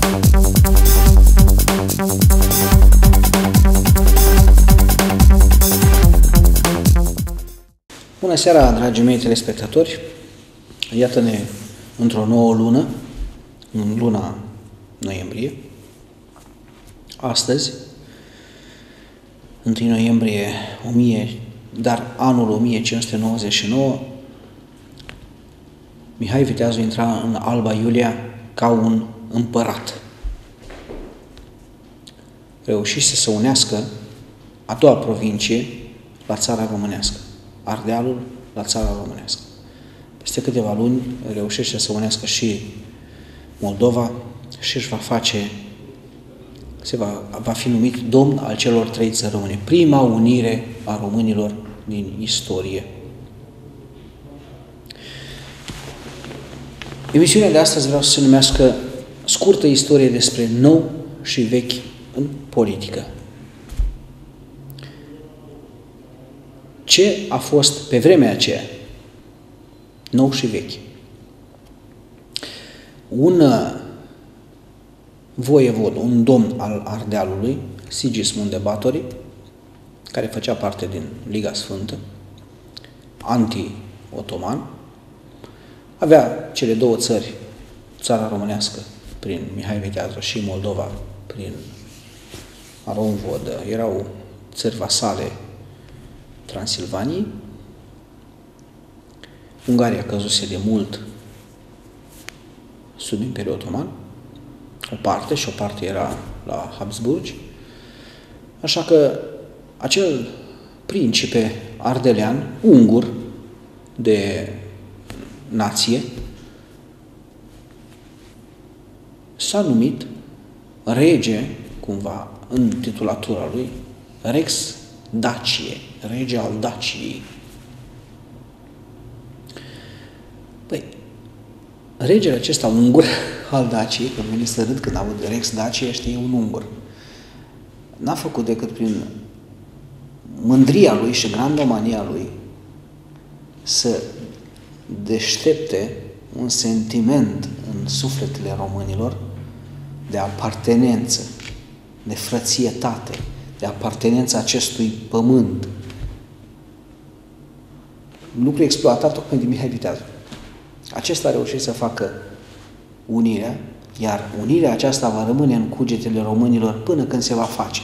Bună seara, dragii mei telespectatori! Iată-ne într-o nouă lună, în luna noiembrie. Astăzi, 1 noiembrie dar anul 1599, Mihai Viteazul intra în Alba Iulia ca un împărat. Reușise să unească a doua provincie la țara românească, Ardealul la țara românească. Peste câteva luni reușește să unească și Moldova și își va fi numit domn al celor trei țări române. Prima unire a românilor din istorie. Emisiunea de astăzi vreau să se numească Scurtă istorie despre nou și vechi în politică. Ce a fost pe vremea aceea nou și vechi? Un voievod, un domn al Ardealului, Sigismund de Báthory, care făcea parte din Liga Sfântă, anti-otoman, avea cele două țări, țara românească prin Mihai Viteazul și Moldova prin Aron Vodă, erau țări vasale Transilvaniei. Ungaria căzuse de mult sub Imperiul Otoman, o parte, și o parte era la Habsburgi, așa că acel principe ardelean, ungur de nație, s-a numit rege, cumva, în titulatura lui, Rex Dacie, rege al Daciei. Păi, regele acesta ungur al Daciei, că vine să râd când aud Rex Dacie, știe, un ungur. N-a făcut decât prin mândria lui și grandomania lui să deștepte un sentiment în sufletele românilor de apartenență, de frățietate, de apartenență acestui pământ. Lucru exploatat tocmai de Mihai Viteazul. Acesta a reușit să facă unirea, iar unirea aceasta va rămâne în cugetele românilor până când se va face.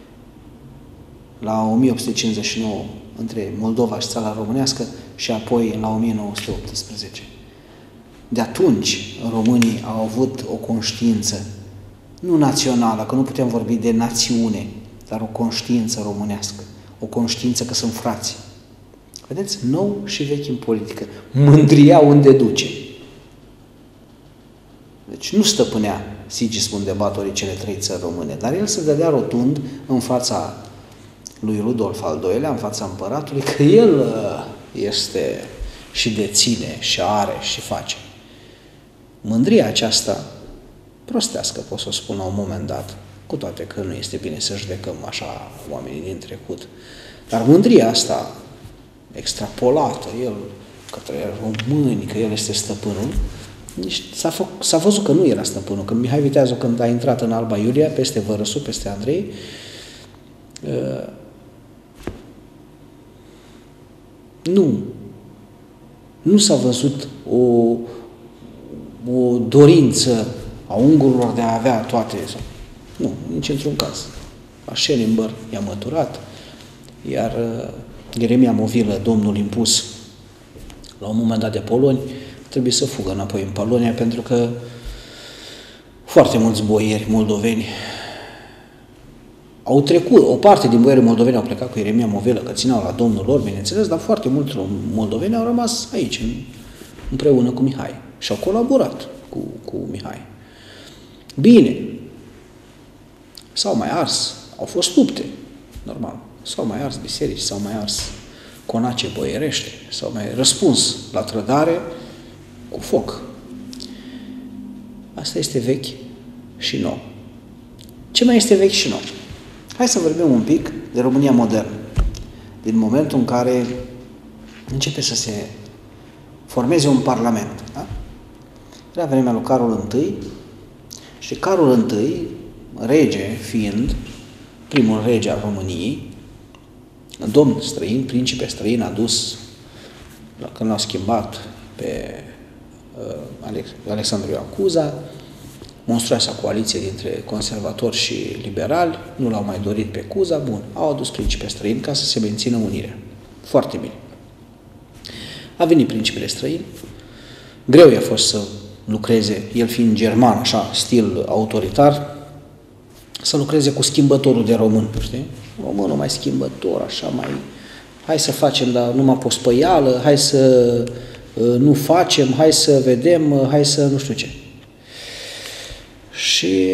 La 1859 între Moldova și țara românească și apoi la 1918. De atunci românii au avut o conștiință, nu națională, că nu putem vorbi de națiune, dar o conștiință românească, o conștiință că sunt frați. Vedeți? Nou și vechi în politică. Mândria unde duce. Deci nu stăpânea Sigismund de Báthory cele trei țări române, dar el se dădea rotund în fața lui Rudolf al II-lea, în fața împăratului, că el este și deține, și are, și face. Mândria aceasta prostească, pot să o spun la un moment dat, cu toate că nu este bine să judecăm așa oamenii din trecut. Dar mândria asta extrapolată, el către români, că el este stăpânul, s-a văzut că nu era stăpânul. Când Mihai Viteazul, când a intrat în Alba Iulia, peste Vărăsu, peste Andrei, nu s-a văzut o dorință a ungurilor de a avea toate. Nu, nici într-un caz. Aschenenberg i-a măturat, iar Ieremia Movilă, domnul impus la un moment dat de poloni, trebuie să fugă înapoi în Polonia, pentru că foarte mulți boieri moldoveni au trecut, o parte din boierii moldoveni au plecat cu Ieremia Movilă, că țineau la domnul lor, bineînțeles, dar foarte mulți moldoveni au rămas aici, împreună cu Mihai, și au colaborat cu Mihai. Bine, s-au mai ars, au fost lupte, normal, s-au mai ars biserici, s-au mai ars conace boierește, s-au mai răspuns la trădare cu foc. Asta este vechi și nou. Ce mai este vechi și nou? Hai să vorbim un pic de România modernă. Din momentul în care începe să se formeze un parlament. Da? Era vremea lui Carol I Și Carol I, rege fiind, primul rege al României, domn străin, principe străin adus, când l-au schimbat pe Alexandru Ioan Cuza, monstruoasa coaliție dintre conservatori și liberali, nu l-au mai dorit pe Cuza, bun, au adus principe străin ca să se mențină unirea. Foarte bine. A venit principele străin, greu i-a fost să lucreze, el fiind german, așa, stil autoritar, să lucreze cu schimbătorul de român, știi? Românul mai schimbător, așa, mai... Hai să facem, dar numai pospăială, hai să nu facem, hai să vedem, hai să nu știu ce. Și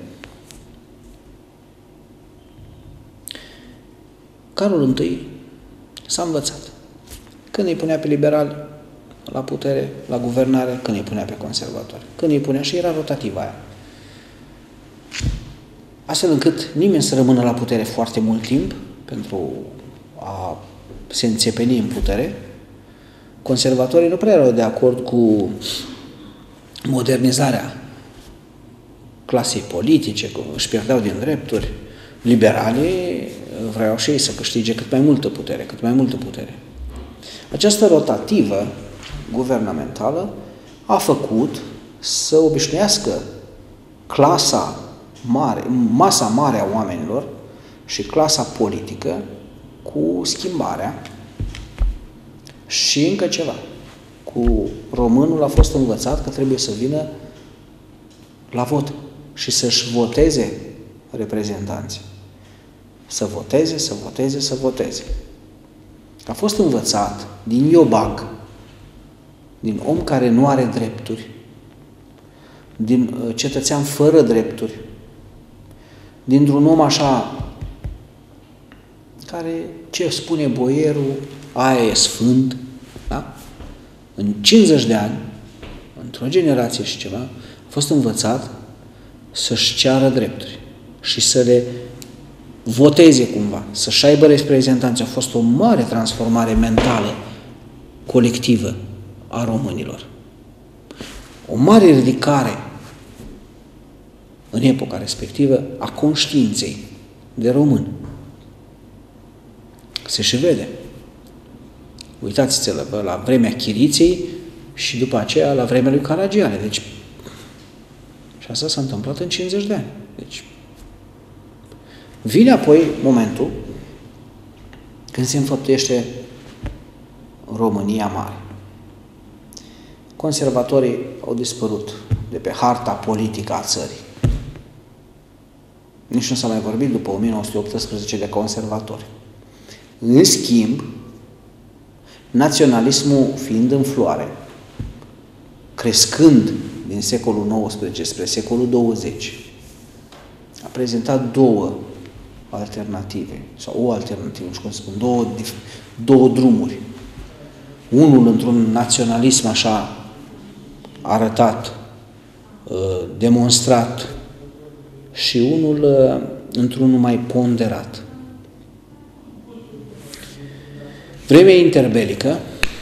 Carol I s-a învățat. Când îi punea pe liberali la putere, la guvernare, când îi punea pe conservatori. Când îi punea, și era rotativa aia. Astfel încât nimeni să rămână la putere foarte mult timp pentru a se înțepeni în putere. Conservatorii nu prea erau de acord cu modernizarea clasei politice, își pierdeau din drepturi. Liberalii vreau și ei să câștige cât mai multă putere, cât mai multă putere. Această rotativă guvernamentală a făcut să obișnuiască clasa mare, masa mare a oamenilor și clasa politică cu schimbarea. Și încă ceva. Cu românul a fost învățat că trebuie să vină la vot și să-și voteze reprezentanții. Să voteze, să voteze, să voteze. A fost învățat din iobac, din om care nu are drepturi, din cetățean fără drepturi, dintr-un om așa care, ce spune boierul, aia e sfânt, da? În 50 de ani, într-o generație și ceva, a fost învățat să-și ceară drepturi și să le voteze cumva, să-și aibă reprezentanți. A fost o mare transformare mentală, colectivă a românilor. O mare ridicare în epoca respectivă a conștiinței de român. Se și vede. Uitați-vă la vremea Chiriței și după aceea la vremea lui Caragiale. Deci, și asta s-a întâmplat în 50 de ani. Deci, vine apoi momentul când se înfăptuiește România mare. Conservatorii au dispărut de pe harta politică a țării. Nici nu s-a mai vorbit după 1918 de conservatori. În schimb, naționalismul fiind în floare, crescând din secolul XIX spre secolul 20, a prezentat două alternative, sau o alternativă, nu știu cum să spun, două drumuri. Unul într-un naționalism așa arătat, demonstrat, și unul într-unul mai ponderat. Vremea interbelică,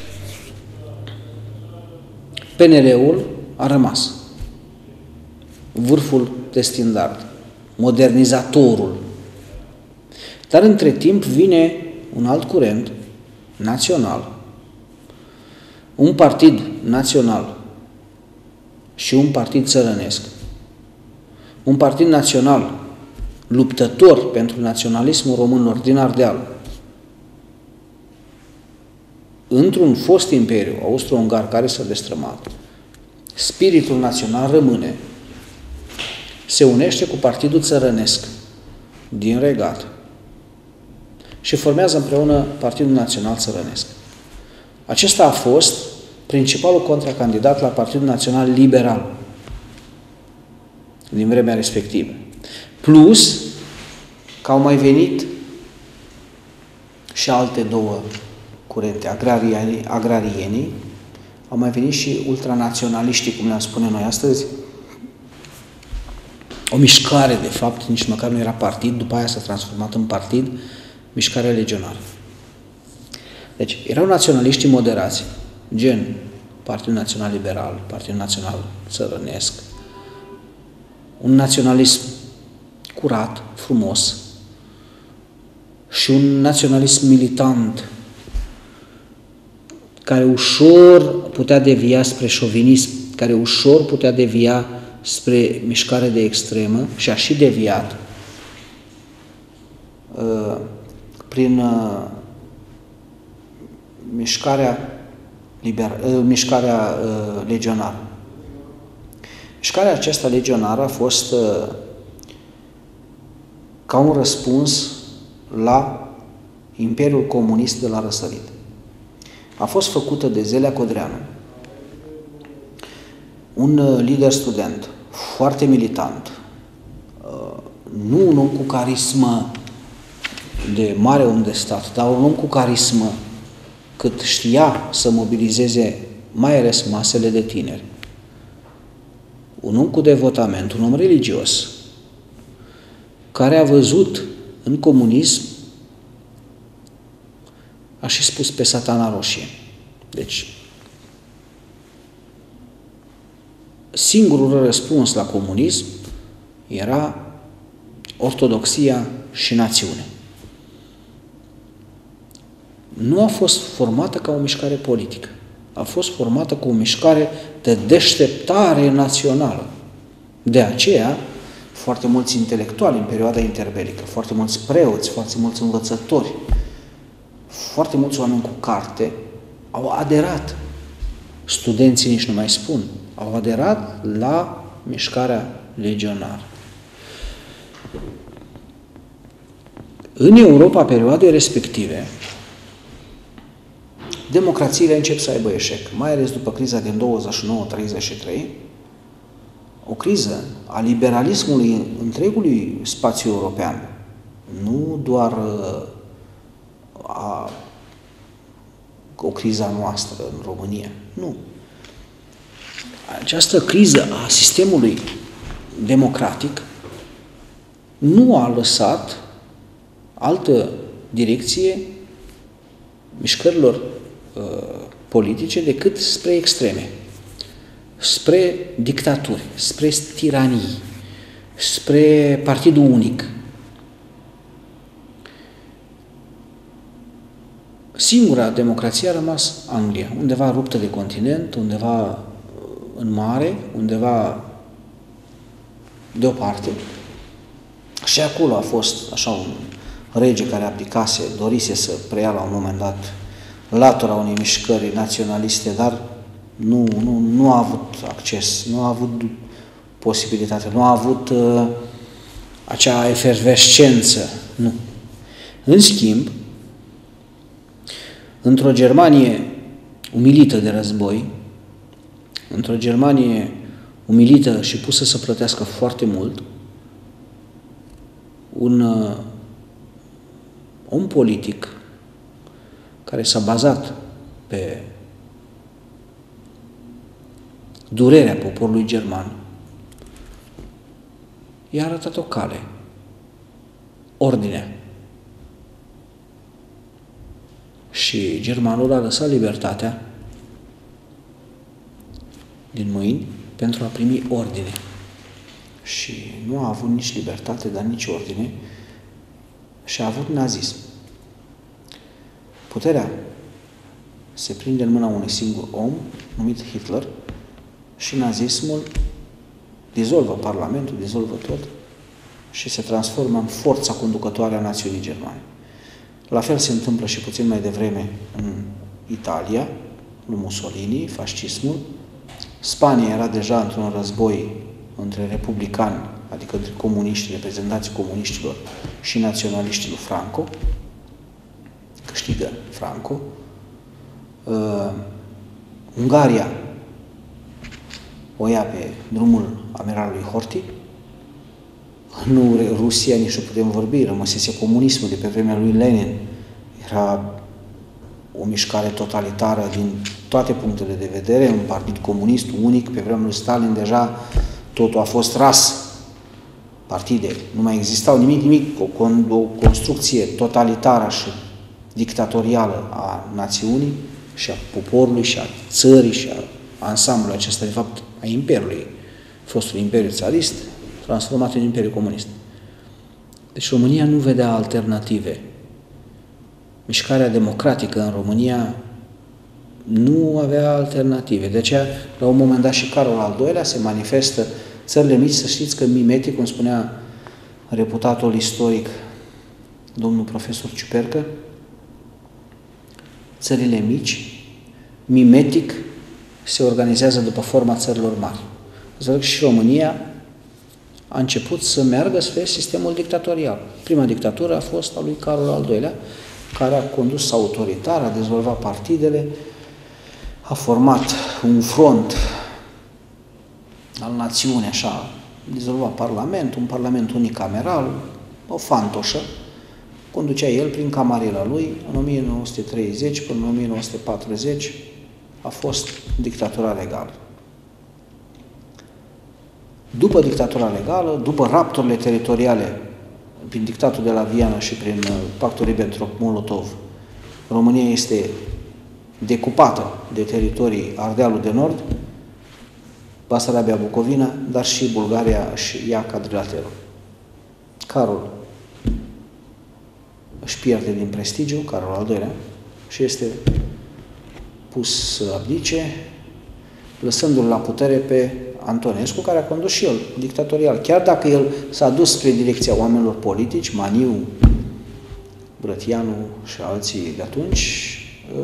PNL-ul a rămas vârful de standard, modernizatorul. Dar între timp vine un alt curent național, un partid național și un partid țărănesc. Un partid național luptător pentru naționalismul românilor din Ardeal, într-un fost imperiu austro-ungar care s-a destrămat, spiritul național rămâne, se unește cu partidul țărănesc din Regat și formează împreună Partidul Național Țărănesc. Acesta a fost principalul contracandidat la Partidul Național Liberal din vremea respectivă. Plus că au mai venit și alte două curente, agrarienii, au mai venit și ultranaționaliștii, cum le-am spune noi astăzi, o mișcare, de fapt, nici măcar nu era partid, după aia s-a transformat în partid, mișcarea legionară. Deci, erau naționaliștii moderați, gen Partidul Național Liberal, Partidul Național Țărănesc, un naționalism curat, frumos și un naționalism militant care ușor putea devia spre șovinism, care ușor putea devia spre mișcare de extremă și a și deviat prin mișcarea legionară. Mișcarea aceasta legionară a fost ca un răspuns la Imperiul Comunist de la răsărit. A fost făcută de Zelea Codreanu, un lider student, foarte militant, nu un om cu carismă de mare om de stat, dar un om cu carismă cât știa să mobilizeze mai ales masele de tineri. Un om cu devotament, un om religios, care a văzut în comunism, a și spus, pe Satana Roșie. Deci, singurul răspuns la comunism era ortodoxia și națiune. Nu a fost formată ca o mișcare politică. A fost formată ca o mișcare de deșteptare națională. De aceea, foarte mulți intelectuali în perioada interbelică, foarte mulți preoți, foarte mulți învățători, foarte mulți oameni cu carte au aderat. Studenții nici nu mai spun. Au aderat la mișcarea legionară. În Europa, perioadei respective, democrațiile încep să aibă eșec, mai ales după criza din 29-33, o criză a liberalismului întregului spațiu european, nu doar o criză a noastră în România, nu. Această criză a sistemului democratic nu a lăsat altă direcție mișcărilor politice decât spre extreme, spre dictaturi, spre tiranii, spre partidul unic. Singura democrație a rămas Anglia, undeva ruptă de continent, undeva în mare, undeva deoparte. Și acolo a fost așa un rege care abdicase, dorise să preia la un moment dat latura unei mișcări naționaliste, dar nu a avut acces, nu a avut posibilitate, nu a avut acea efervescență, nu. În schimb, într-o Germanie umilită de război, într-o Germanie umilită și pusă să plătească foarte mult, un om politic care s-a bazat pe durerea poporului german, i-a arătat o cale, ordinea. Și germanul a lăsat libertatea din mâini pentru a primi ordine. Și nu a avut nici libertate, dar nici ordine, și a avut nazism. Puterea se prinde în mâna unui singur om, numit Hitler, și nazismul dizolvă Parlamentul, dizolvă tot și se transformă în forța conducătoare a națiunii germane. La fel se întâmplă și puțin mai devreme în Italia, lui Mussolini, fascismul. Spania era deja într-un război între republicani, adică între comuniști, reprezentanții comuniștilor și naționaliștilor Franco. Câștigă Franco. Ungaria o ia pe drumul amiralului Horthy. Nu Rusia, nici nu putem vorbi, rămăsese comunismul de pe vremea lui Lenin. Era o mișcare totalitară din toate punctele de vedere, un partid comunist unic, pe vremea lui Stalin deja totul a fost ras. Partide, nu mai existau nimic, o construcție totalitară și dictatorială a națiunii și a poporului și a țării și a ansamblului acesta, de fapt, a Imperiului, fostul Imperiu țarist, transformat în Imperiul Comunist. Deci România nu vedea alternative. Mișcarea democratică în România nu avea alternative. De aceea, la un moment dat, și Carol al II-lea se manifestă. Țările mici, să știți că mimetic, cum spunea reputatul istoric domnul profesor Ciupercă, țările mici, mimetic, se organizează după forma țărilor mari. Zic că și România a început să meargă spre sistemul dictatorial. Prima dictatură a fost a lui Carol al II-lea, care a condus autoritar, a dezvoltat partidele, a format un front al națiunii, așa, dizolva Parlamentul, un Parlament unicameral, o fantoșă, conducea el prin camarila lui, în 1930 până în 1940 a fost dictatura legală. După dictatura legală, după rapturile teritoriale prin dictatul de la Viana și prin pactul Ribbentrop-Molotov, România este decupată de teritorii Ardealul de Nord, Basarabia, Bucovina, dar și Bulgaria și ia quadrilaterul. Carol își pierde din prestigiu, Carol al II-lea, și este pus să abdice, lăsându-l la putere pe Antonescu, care a condus și el dictatorial. Chiar dacă el s-a dus spre direcția oamenilor politici, Maniu, Brătianu și alții de atunci,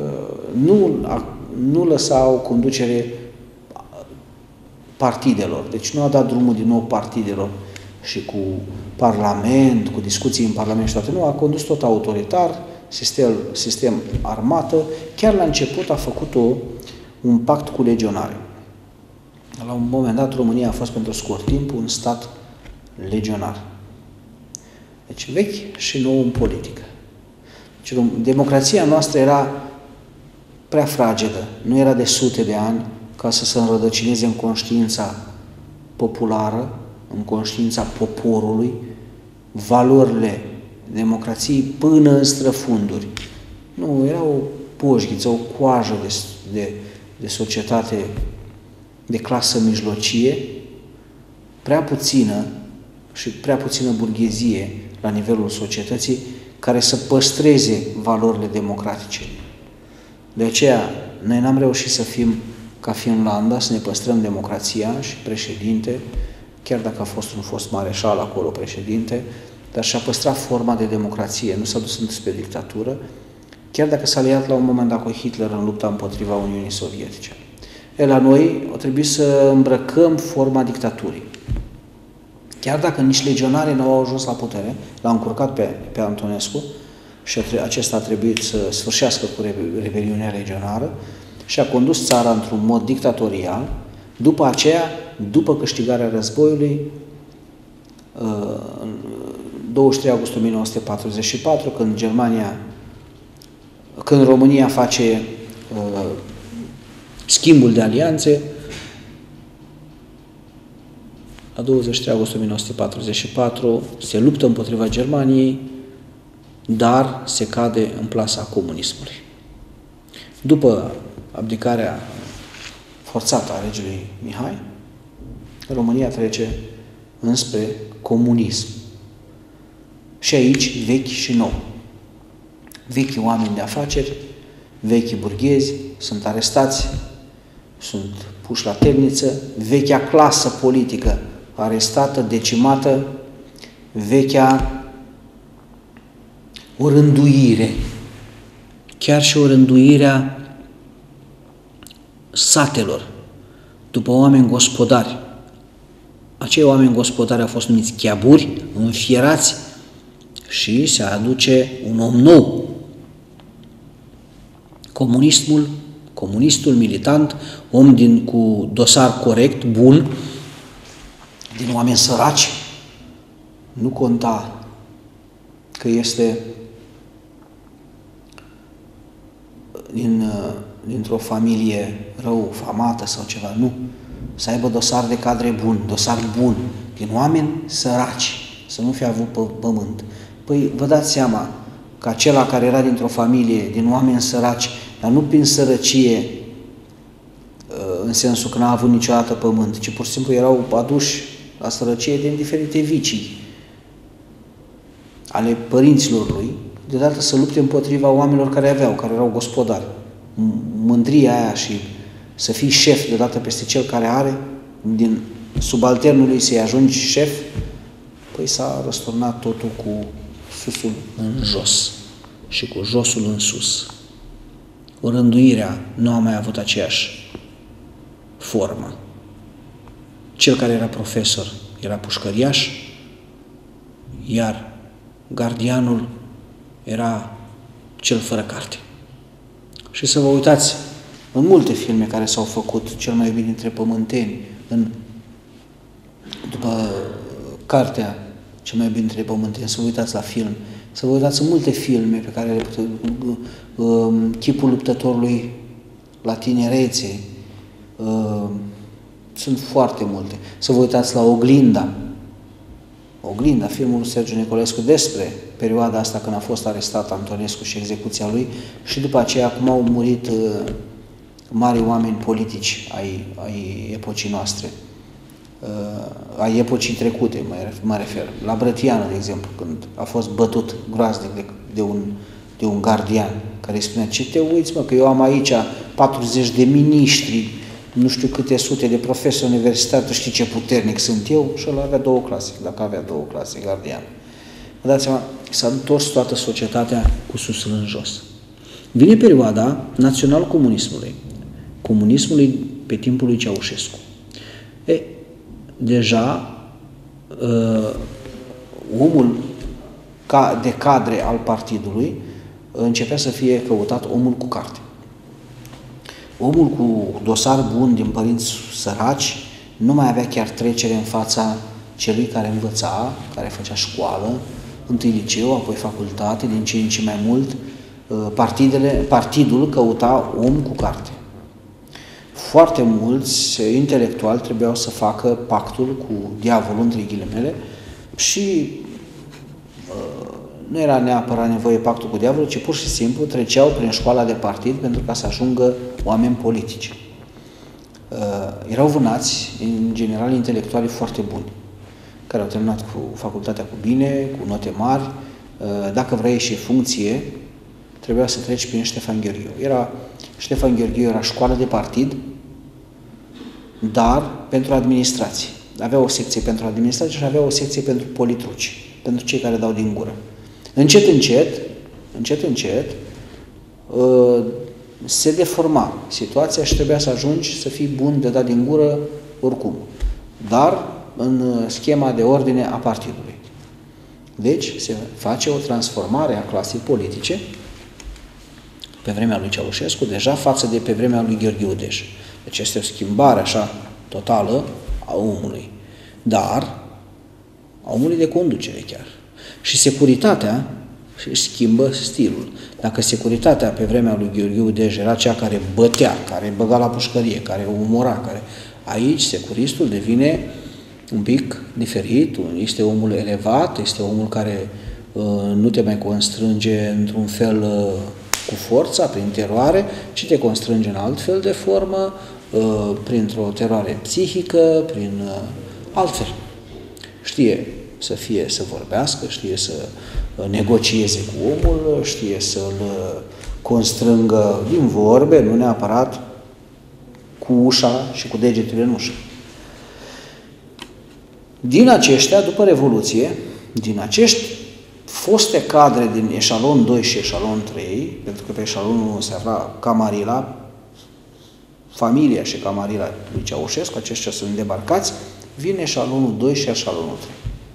nu lăsau conducere partidelor. Deci nu a dat drumul din nou partidelor și cu Parlament, cu discuții în Parlament și toate. Nu, a condus tot autoritar, sistem armată. Chiar la început a făcut un pact cu legionari. La un moment dat, România a fost pentru scurt timp un stat legionar. Deci vechi și nou în politică. Deci, democrația noastră era prea fragedă, nu era de sute de ani ca să se înrădăcineze în conștiința populară, în conștiința poporului, valorile democrației până în străfunduri. Nu, era o poșghiță, o coajă de societate de clasă mijlocie, prea puțină și prea puțină burghezie la nivelul societății care să păstreze valorile democratice. De aceea, noi n-am reușit să fim ca Finlanda, să ne păstrăm democrația și președinte, chiar dacă a fost un fost mareșal acolo președinte, dar și-a păstrat forma de democrație, nu s-a dus spre dictatură, chiar dacă s-a aliat la un moment dat cu Hitler în lupta împotriva Uniunii Sovietice. La noi a trebuit să îmbrăcăm forma dictaturii. Chiar dacă nici legionarii nu au ajuns la putere, l-au încurcat pe Antonescu și acesta a trebuit să sfârșească cu rebeliunea legionară și a condus țara într-un mod dictatorial. După aceea, după câștigarea războiului, 23 august 1944, când România face schimbul de alianțe, la 23 august 1944 se luptă împotriva Germaniei, dar se cade în plasa comunismului. După abdicarea forțată a regelui Mihai, România trece înspre comunism. Și aici, vechi și nou. Vechi oameni de afaceri, vechi burghezi sunt arestați, sunt puși la temniță, vechea clasă politică arestată, decimată, vechea o rânduire, chiar și o rânduirea satelor, după oameni gospodari. Acei oameni gospodari au fost numiți chiaburi, înfierați, și se aduce un om nou. Comunistul militant, om cu dosar corect, bun, din oameni săraci, nu conta că este dintr-o familie rău, famată sau ceva, nu. Să aibă dosar de cadre bun, dosar bun, din oameni săraci, să nu fie avut pământ. Păi vă dați seama că acela care era dintr-o familie, din oameni săraci, dar nu prin sărăcie, în sensul că n-a avut niciodată pământ, ci pur și simplu erau aduși la sărăcie din diferite vicii ale părinților lui, deodată să lupte împotriva oamenilor care erau gospodari. Mândria aia și să fii șef deodată peste cel care are, din subalternul lui să-i ajungi șef, păi s-a răsturnat totul cu susul în jos și cu josul în sus. Rânduirea nu a mai avut aceeași formă. Cel care era profesor era pușcăriaș, iar gardianul era cel fără carte. Și să vă uitați în multe filme care s-au făcut, cel mai iubit dintre pământeni, după cartea Cel mai iubit dintre pământeni, să vă uitați la film, să vă uitați în multe filme pe care chipul luptătorului la tinerețe, sunt foarte multe. Să vă uitați la Oglinda, filmul lui Sergiu Nicolescu despre perioada asta când a fost arestat Antonescu și execuția lui și după aceea cum au murit mari oameni politici ai epocii noastre, ai epocii trecute, mă refer. La Brătianu, de exemplu, când a fost bătut groaznic de un gardian care îi spunea: ce te uiți, mă, că eu am aici 40 de miniștri, nu știu câte sute de profesori universitari, tu știi ce puternic sunt eu? Și ăla avea 2 clase, dacă avea 2 clase, gardian. Vă dați seama, s-a întors toată societatea cu susul în jos. Vine perioada național-comunismului, comunismului pe timpul lui Ceaușescu. Deja omul de cadre al partidului începea să fie căutat omul cu carte. Omul cu dosar bun din părinți săraci nu mai avea chiar trecere în fața celui care învăța, care făcea școală, întâi liceu, apoi facultate, din ce în ce mai mult. Partidul căuta om cu carte. Foarte mulți intelectuali trebuiau să facă pactul cu diavolul, între ghilimele, și nu era neapărat nevoie pactul cu diavolul, ci pur și simplu treceau prin școala de partid pentru ca să ajungă oameni politici. Erau vânați, în general, intelectuali foarte buni, care au terminat cu facultatea cu bine, cu note mari. Dacă vrei ieși funcție, trebuia să treci prin Ștefan Gheorghiu. Ștefan Gheorghiu era școală de partid, dar pentru administrație. Avea o secție pentru administrație și avea o secție pentru politruci, pentru cei care dau din gură. Încet, se deforma situația și trebuia să ajungi să fii bun de dat din gură oricum, dar în schema de ordine a partidului. Deci se face o transformare a clasei politice pe vremea lui Ceaușescu, deja față de pe vremea lui Gheorghe Udeș. Deci este o schimbare așa totală a omului, dar a omului de conducere chiar. Și securitatea își schimbă stilul. Dacă securitatea pe vremea lui Gheorghe Udeș era cea care bătea, care băga la pușcărie, care omora, aici securistul devine un pic diferit, este omul elevat, este omul care nu te mai constrânge într-un fel cu forța, prin teroare, ci te constrânge în alt fel de formă, printr-o teroare psihică, prin altfel. Știe să vorbească, știe să negocieze cu omul, știe să-l constrângă din vorbe, nu neapărat cu ușa și cu degetele în ușă. Din aceștia, după Revoluție, din acești foste cadre din eșalon 2 și eșalon 3, pentru că pe eșalonul 1 se afla Camarila, familia și Camarila lui Ceaușescu, aceștia sunt debarcați, vin eșalonul 2 și eșalonul 3.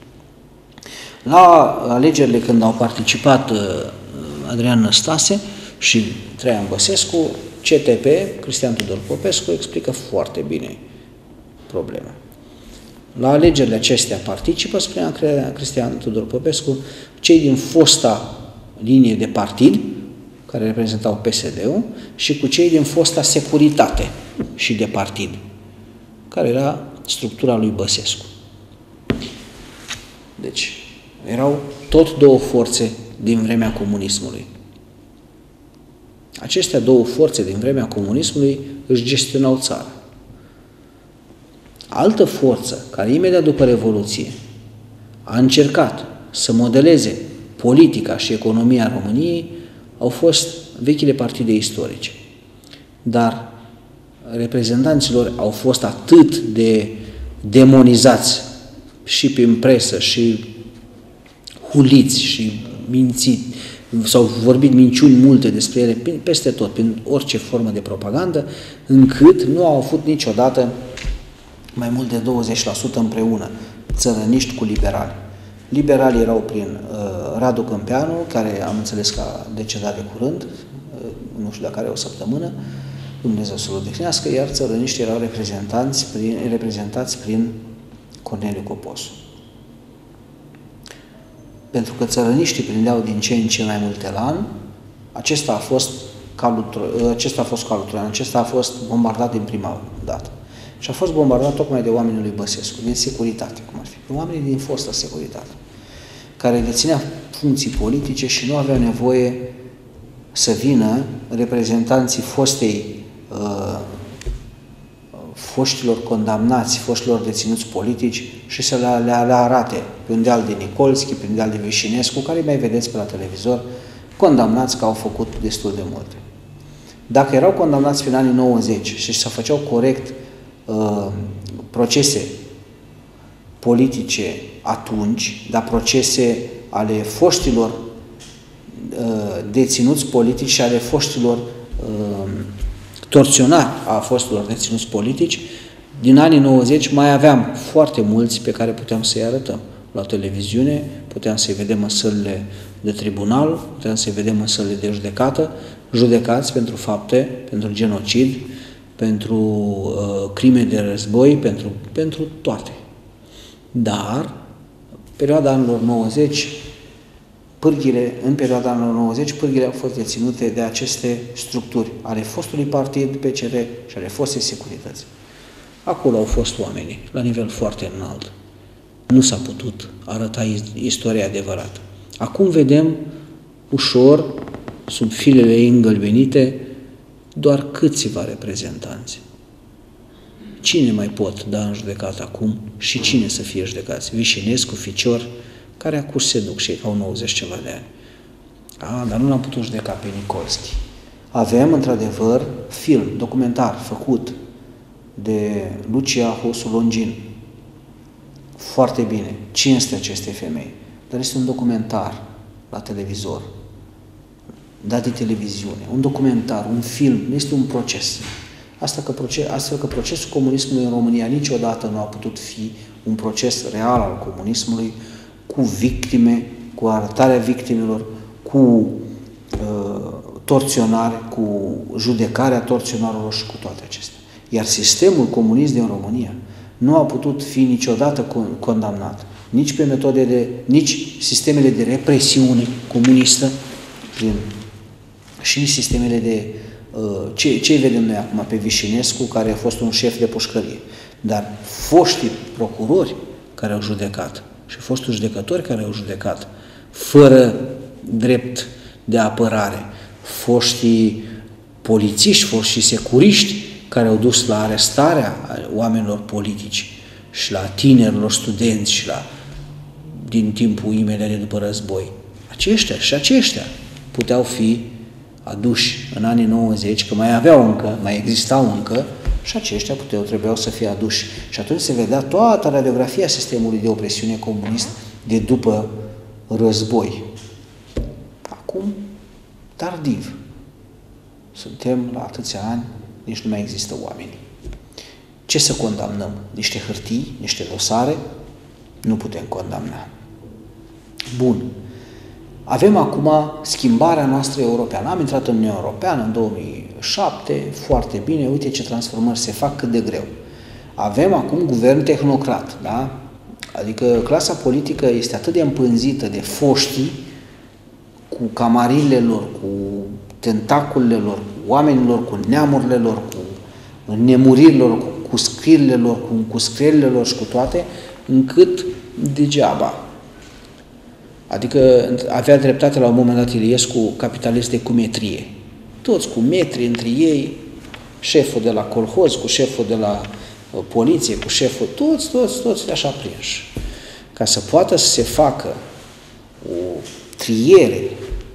La alegerile când au participat Adrian Năstase și Traian Băsescu, CTP, Cristian Tudor Popescu, explică foarte bine problema. La alegerile acestea participă, spunea Cristian Tudor Popescu, cei din fosta linie de partid, care reprezentau PSD-ul, și cu cei din fosta securitate și de partid, care era structura lui Băsescu. Deci, erau tot două forțe din vremea comunismului. Acestea două forțe din vremea comunismului își gestionau țara. Altă forță care imediat după Revoluție a încercat să modeleze politica și economia României au fost vechile partide istorice. Dar reprezentanților au fost atât de demonizați și prin presă și huliți și mințiți, s-au vorbit minciuni multe despre ele peste tot, prin orice formă de propagandă, încât nu au avut niciodată mai mult de 20% împreună, țărăniști cu liberali. Liberalii erau prin Radu Câmpeanu, care am înțeles că a decedat de curând, nu știu dacă are o săptămână, Dumnezeu să-l odihnească, iar țărăniștii erau reprezentați prin Corneliu Coposu. Pentru că țărăniștii prindeau din ce în ce mai multe la an, acesta a fost calul Troian, acesta a fost bombardat din prima dată. Și a fost bombardat tocmai de oamenii lui Băsescu, din securitate, cum ar fi, oamenii din fosta securitate, care deținea funcții politice și nu aveau nevoie să vină reprezentanții foștilor condamnați, foștilor deținuți politici și să le arate pe un deal de Nicolski, pe un deal de Vișinescu, care mai vedeți pe la televizor, condamnați că au făcut destul de multe. Dacă erau condamnați prin anii 90 și se făceau corect procese politice atunci, dar procese ale foștilor deținuți politici și ale foștilor torționari a foștilor deținuți politici, din anii 90 mai aveam foarte mulți pe care puteam să-i arătăm la televiziune, puteam să-i vedem în sălile de tribunal, puteam să-i vedem în sălile de judecată, judecați pentru fapte, pentru genocid, pentru crime de război, pentru toate. Dar, perioada anilor 90, în perioada anilor 90, pârghile au fost deținute de aceste structuri ale fostului partid PCR și ale fostei securități. Acolo au fost oamenii, la nivel foarte înalt. Nu s-a putut arăta istoria adevărată. Acum vedem ușor, sub filele îngălbenite, doar câțiva reprezentanți. Cine mai pot da în judecată acum și cine să fie judecați? Vișinescu, Ficior, care acum se duc și au 90 ceva de ani. Dar nu l-am putut judeca pe Nicolski. Avem, într-adevăr, film, documentar, făcut de Lucia Hosu Longin. Foarte bine, cinste acestei femei. Dar este un documentar la televizor, dat de televiziune, un documentar, un film, nu este un proces. Astfel că procesul comunismului în România niciodată nu a putut fi un proces real al comunismului, cu victime, cu arătarea victimelor, cu torționare, cu judecarea torționarilor și cu toate acestea. Iar sistemul comunist din România nu a putut fi niciodată condamnat, nici sistemele de represiune comunistă, și sistemele de... Ce vedem noi acum pe Vișinescu, care a fost un șef de pușcărie, dar foștii procurori care au judecat și fostul judecători care au judecat fără drept de apărare, foștii polițiști, foștii securiști care au dus la arestarea oamenilor politici și la tinerilor studenți și din timpul imediat de după război. Aceștia puteau fi aduși în anii 90, că mai existau încă, și aceștia trebuiau să fie aduși. Și atunci se vedea toată radiografia sistemului de opresiune comunist de după război. Acum, tardiv. Suntem la atâția ani, nici nu mai există oameni. Ce să condamnăm? Niște hârtii, niște dosare? Nu putem condamna. Bun. Avem acum schimbarea noastră europeană. Am intrat în Uniunea Europeană în 2007, foarte bine, uite ce transformări se fac, cât de greu. Avem acum guvern tehnocrat, da? Adică clasa politică este atât de împânzită de foștii, cu camarile lor, cu tentaculele lor, cu oamenilor, cu neamurile lor, cu nemuririle lor, cu scrierile lor, cu scrierile lor și cu toate, încât degeaba. Adică avea dreptate la un moment dat Iliescu, capitaliste cu metrie. Toți cu metri între ei, șeful de la colhoz, cu șeful de la poliție, cu șeful, toți așa prinși. Ca să poată să se facă o triere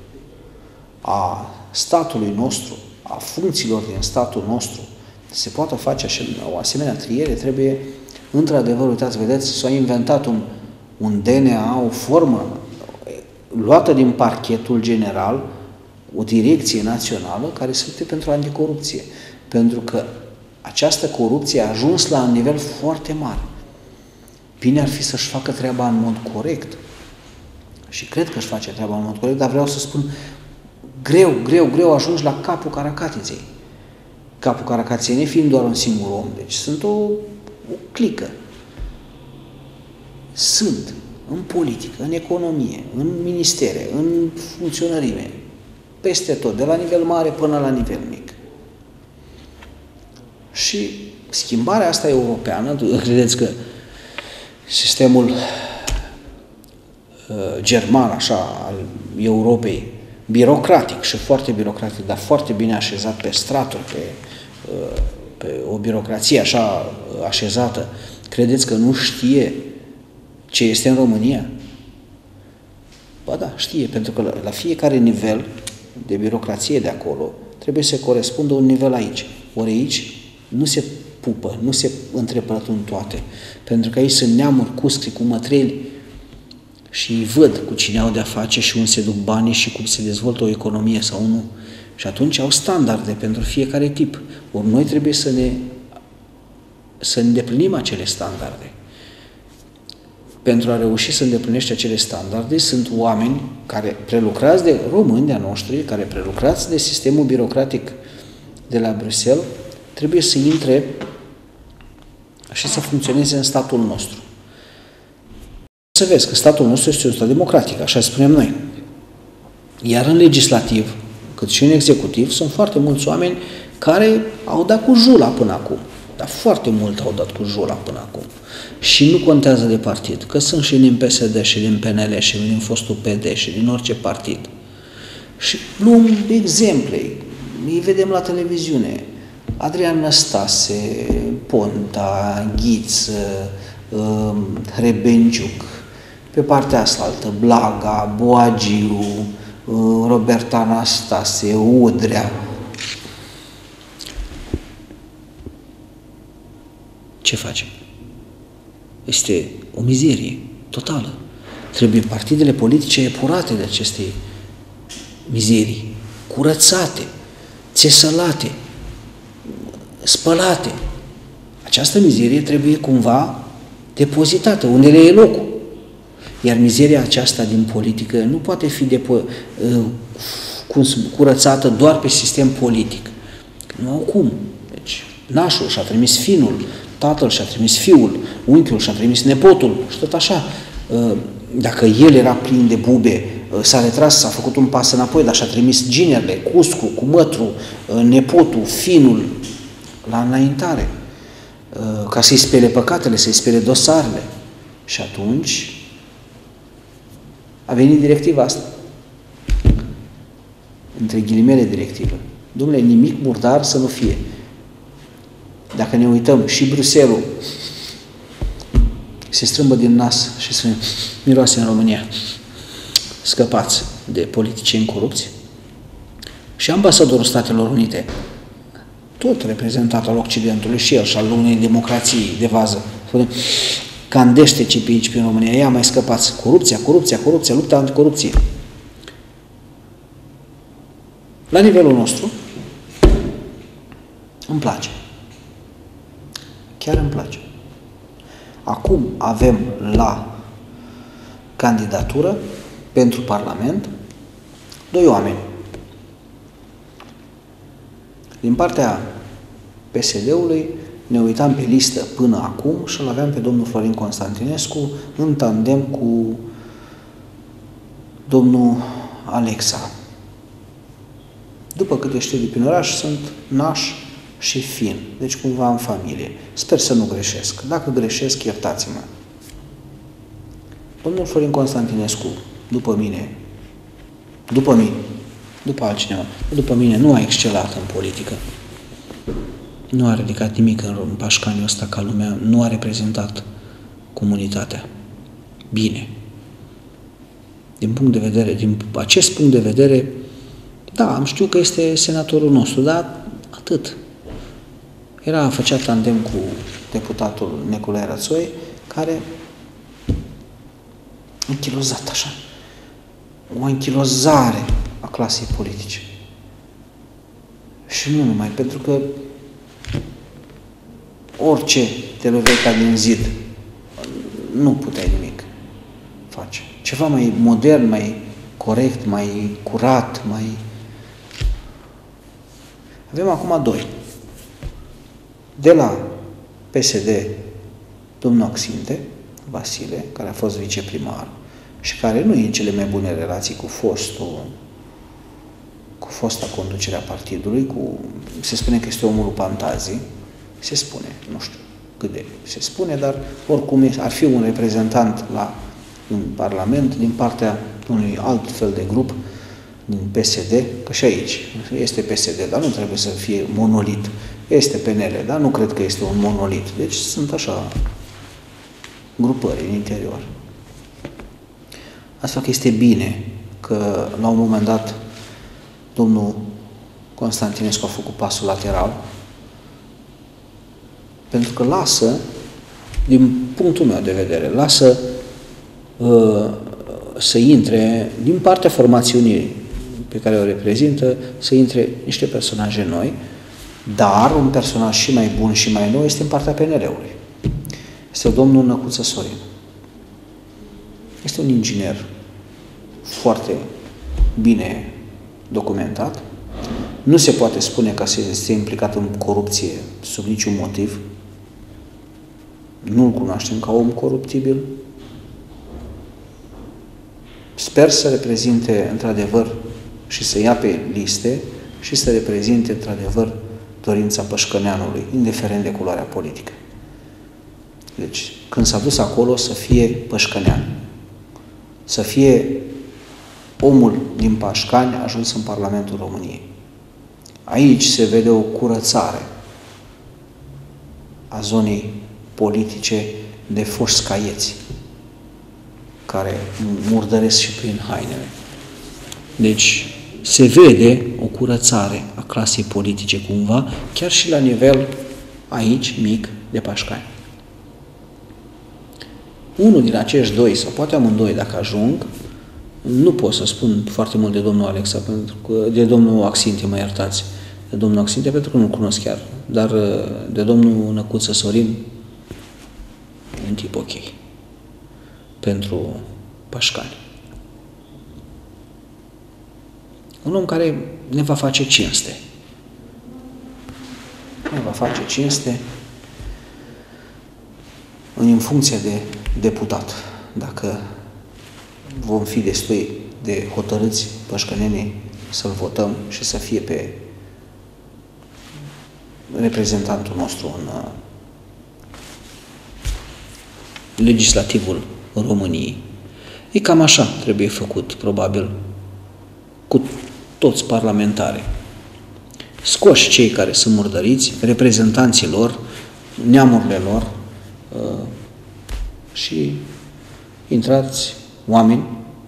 a statului nostru, a funcțiilor din statul nostru, se poate face o asemenea triere, trebuie, într-adevăr, uitați, vedeți, s-a inventat un DNA, o formă luată din parchetul general, o direcție națională care se lupte pentru anticorupție. Pentru că această corupție a ajuns la un nivel foarte mare. Bine ar fi să-și facă treaba în mod corect. Și cred că își face treaba în mod corect, dar vreau să spun, greu ajungi la capul caracatiței. Capul caracatiței nefiind doar un singur om, deci sunt o clică. Sunt în politică, în economie, în ministere, în funcționărime, peste tot, de la nivel mare până la nivel mic. Și schimbarea asta europeană, credeți că sistemul german, așa, al Europei, birocratic și foarte birocratic, dar foarte bine așezat pe straturi, pe o birocrație așa așezată, credeți că nu știe ce este în România? Ba da, știe, pentru că la fiecare nivel de birocrație de acolo trebuie să corespundă un nivel aici. Ori aici nu se pupă, nu se întrepătrund toate, pentru că aici sunt neamuri cuscri cu mătreli și îi văd cu cine au de-a face și unde se duc banii și cum se dezvoltă o economie sau nu. Și atunci au standarde pentru fiecare tip. Ori noi trebuie să îndeplinim acele standarde. Pentru a reuși să îndeplinești acele standarde, sunt oameni care prelucrați de români de-a noștri, care prelucrați de sistemul birocratic de la Bruxelles, trebuie să intre și să funcționeze în statul nostru. Să vezi că statul nostru este un stat democratic, așa spunem noi. Iar în legislativ, cât și în executiv, sunt foarte mulți oameni care au dat cu jula până acum. Dar foarte mult au dat cu jula până acum. Și nu contează de partid, că sunt și din PSD, și din PNL, și din fostul PD, și din orice partid. Și luăm exemple, îi vedem la televiziune. Adrian Năstase, Ponta, Ghiță, Rebenciuc, pe partea asta, Blaga, Boagiu, Roberta Năstase, Udrea. Ce facem? Este o mizerie totală. Trebuie partidele politice epurate de aceste mizerii, curățate, țesălate, spălate. Această mizerie trebuie cumva depozitată, unde le e locul. Iar mizeria aceasta din politică nu poate fi curățată doar pe sistem politic. Nu au cum. Deci, nașul și-a trimis finul, tatăl și-a trimis fiul, unchiul și-a trimis nepotul și tot așa. Dacă el era plin de bube, s-a retras, s-a făcut un pas înapoi, dar și-a trimis ginerele, cuscu, cu mătru, nepotul, finul, la înaintare, ca să-i spele păcatele, să-i spele dosarele. Și atunci a venit directiva asta. Între ghilimele directivă. Dom'le, nimic murdar să nu fie. Dacă ne uităm, și Bruxelles se strâmbă din nas și se miroase în România. Scăpați de politicieni corupți. Și ambasadorul Statelor Unite, tot reprezentat al Occidentului și el și al unei democrații de vază, spune, candește ce pe aici, prin România, ia mai scăpați. Corupția, lupta anticorupție. La nivelul nostru, îmi place. Chiar îmi place. Acum avem la candidatură pentru Parlament 2 oameni. Din partea PSD-ului ne uitam pe listă până acum și îl aveam pe domnul Florin Constantinescu în tandem cu domnul Alexa. După câte știu de prin oraș, sunt naș și fin, deci cumva în familie. Sper să nu greșesc. Dacă greșesc, iertați-mă. Domnul Florin Constantinescu, după altcineva, după mine, nu a excelat în politică. nu a ridicat nimic în Pașcaniul ăsta ca lumea, nu a reprezentat comunitatea. Bine. Din acest punct de vedere, da, am știut că este senatorul nostru, dar atât. Făcea tandem cu deputatul Nicolae Rățoi, care închilozat așa. O închilozare a clasei politice. Și nu numai, pentru că orice te loveai ca din zid, nu puteai nimic face. Ceva mai modern, mai corect, mai curat, mai... Avem acum doi. De la PSD, domnul Axinte Vasile, care a fost viceprimar și care nu e în cele mai bune relații cu fosta conducere a partidului, se spune că este omul lui Pantazii, se spune, nu știu cât de se spune, dar oricum ar fi un reprezentant în Parlament din partea unui alt fel de grup din PSD, că și aici este PSD, dar nu trebuie să fie monolit. Este PNL, dar nu cred că este un monolit. Deci sunt așa grupări în interior. Astfel că este bine că la un moment dat domnul Constantinescu a făcut pasul lateral, pentru că lasă, din punctul meu de vedere, să intre, din partea formațiunii pe care o reprezintă, să intre niște personaje noi, dar un personaj și mai bun și mai nou este în partea PNL-ului. Este domnul Năcuță Sorin. Este un inginer foarte bine documentat. Nu se poate spune că este implicat în corupție sub niciun motiv. Nu-l cunoaștem ca om coruptibil. Sper să reprezinte într-adevăr și să ia pe liste și să reprezinte într-adevăr dorința pășcăneanului, indiferent de culoarea politică. Deci, când s-a dus acolo, să fie pășcănean. Să fie omul din Pașcani ajuns în Parlamentul României. Aici se vede o curățare a zonei politice de foști scaieți, care murdăresc și prin hainele. Deci, se vede o curățare a clasei politice cumva, chiar și la nivel aici, mic, de Pașcani. Unul din acești doi, sau poate amândoi dacă ajung, nu pot să spun foarte mult de domnul Alexa, de domnul Axinte, mă iertați, de domnul Axinte, pentru că nu-l cunosc chiar, dar de domnul Năcuță Sorin, un tip ok pentru Pașcani. Un om care ne va face cinste. Ne va face cinste în funcție de deputat. Dacă vom fi destui de hotărâți pășcănenii să-l votăm și să fie pe reprezentantul nostru în legislativul României. E cam așa trebuie făcut, probabil, cu toți parlamentarii. Scoși cei care sunt murdăriți, reprezentanții lor, neamurile lor și intrați oameni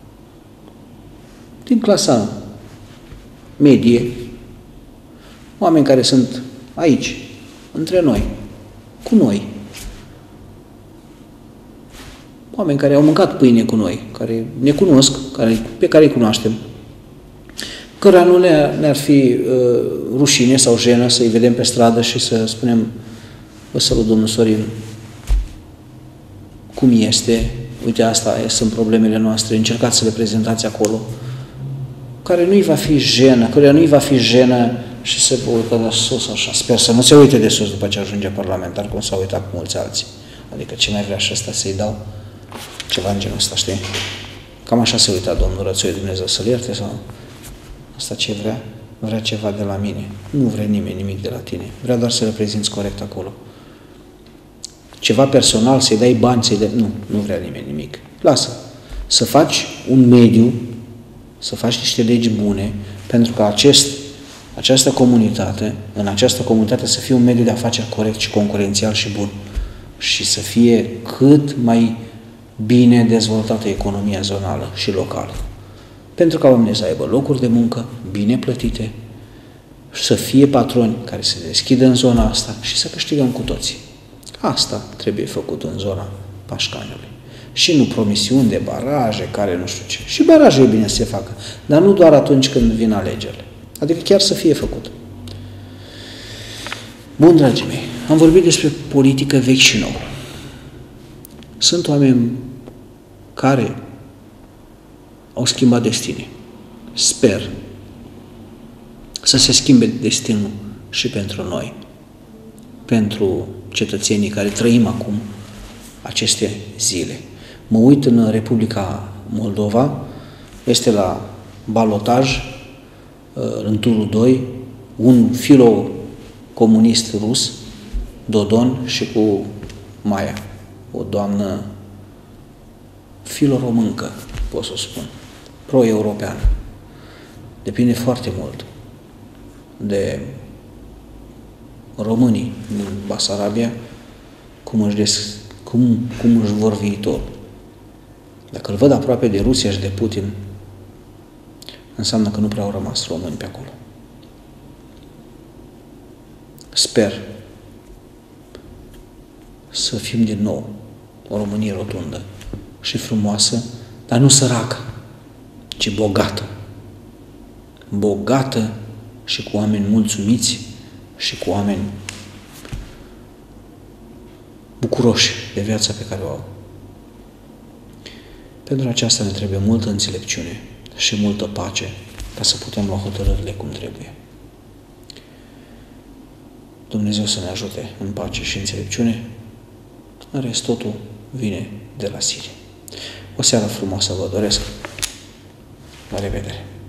din clasa medie, oameni care sunt aici, între noi, cu noi, oameni care au mâncat pâine cu noi, care ne cunosc, pe care îi cunoaștem, cărora nu ne-ar fi rușine sau jenă să-i vedem pe stradă și să spunem: vă salut, domnul Sorin, cum este, uite, asta sunt problemele noastre, încercați să le prezentați acolo, care nu-i va fi jenă, căruia nu-i va fi jenă și se uită de sus așa, sper să nu se uite de sus după ce ajunge parlamentar, cum s-au uitat cu mulți alții. Adică ce mai vrea și ăsta să-i dau ceva în genul ăsta, știi? Cam așa se uita domnul Rățoi, Dumnezeu să-l ierte, sau asta ce vrea? Vrea ceva de la mine. Nu vrea nimeni nimic de la tine. Vrea doar să reprezinți corect acolo. Ceva personal, să-i dai bani, să-i dai... Nu vrea nimeni nimic. Lasă. Să faci un mediu, să faci niște legi bune, pentru că în această comunitate să fie un mediu de afaceri corect și concurențial și bun și să fie cât mai bine dezvoltată economia zonală și locală. Pentru ca oamenii să aibă locuri de muncă bine plătite, să fie patroni care se deschidă în zona asta și să câștigăm cu toții. Asta trebuie făcut în zona Pașcaniului. Și nu promisiuni de baraje, care nu știu ce. Și baraje e bine să se facă, dar nu doar atunci când vin alegerile. Adică chiar să fie făcut. Bun, dragii mei, am vorbit despre politică vechi și nou. Sunt oameni care au schimbat destine. Sper să se schimbe destinul și pentru noi, pentru cetățenii care trăim acum aceste zile. Mă uit în Republica Moldova, este la balotaj, în turul 2, un filo-comunist rus, Dodon, și cu Maia, o doamnă filo-româncă, pot să spun, pro-europeană. Depinde foarte mult de românii din Basarabia, cum își vor viitorul. Dacă îl văd aproape de Rusia și de Putin, înseamnă că nu prea au rămas români pe acolo. Sper să fim din nou o Românie rotundă și frumoasă, dar nu săracă, ci bogată. Bogată și cu oameni mulțumiți și cu oameni bucuroși de viața pe care o au. Pentru aceasta ne trebuie multă înțelepciune și multă pace ca să putem lua hotărârile cum trebuie. Dumnezeu să ne ajute în pace și înțelepciune. În rest, totul vine de la sine. O seară frumoasă vă doresc. La revedere!